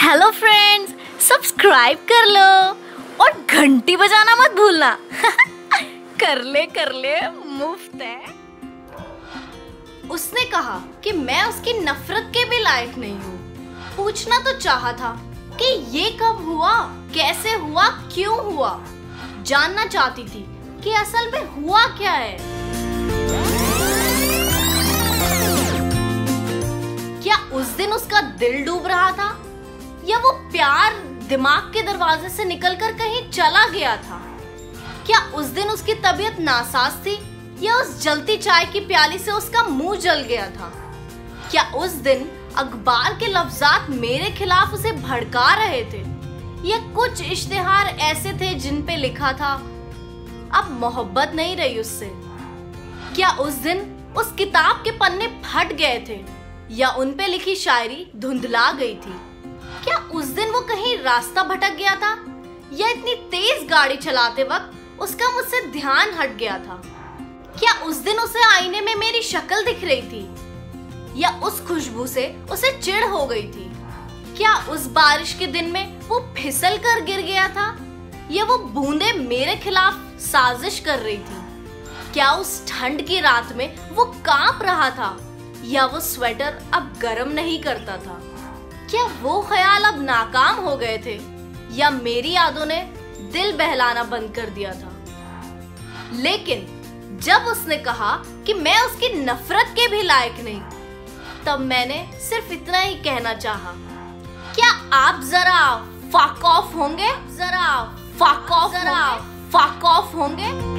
Hello friends, subscribe कर लो और घंटी बजाना मत भूलना। कर ले मुफ्त है। उसने कहा कि मैं उसकी नफरत के भी लायक नहीं हूँ। पूछना तो चाहा था कि ये कब हुआ, कैसे हुआ, क्यों हुआ। जानना चाहती थी कि असल में हुआ क्या है। क्या उस दिन उसका दिल डूब रहा था या वो प्यार दिमाग के दरवाजे से निकलकर कहीं चला गया था? क्या उस दिन उसकी तबीयत नासाज थी या उस जलती चाय की प्याली से उसका मुंह जल गया था? क्या उस दिन अखबार के लफ्जात मेरे खिलाफ उसे भड़का रहे थे या कुछ इश्तिहार ऐसे थे जिन पे लिखा था अब मोहब्बत नहीं रही उससे? क्या उस दिन उस किताब के पन्ने फट गए थे या उन पे लिखी शायरी धुंधला गई थी? क्या उस दिन वो कहीं रास्ता भटक गया था या इतनी तेज गाड़ी चलाते वक्त उसका मुझसे ध्यान हट गया था? क्या उस दिन उसे आईने में मेरी शक्ल दिख रही थी या उस खुशबू से उसे चिढ़ हो गई थी? क्या उस बारिश के दिन में वो फिसल कर गिर गया था या वो बूंदे मेरे खिलाफ साजिश कर रही थी? क्या उस ठंड की रात में वो कांप रहा था या वो स्वेटर अब गर्म नहीं करता था? क्या वो ख्याल अब नाकाम हो गए थे या मेरी यादों ने दिल बहलाना बंद कर दिया था? लेकिन जब उसने कहा कि मैं उसकी नफरत के भी लायक नहीं, तब मैंने सिर्फ इतना ही कहना चाहा, क्या आप जरा फक ऑफ होंगे? जरा फक ऑफ होंगे?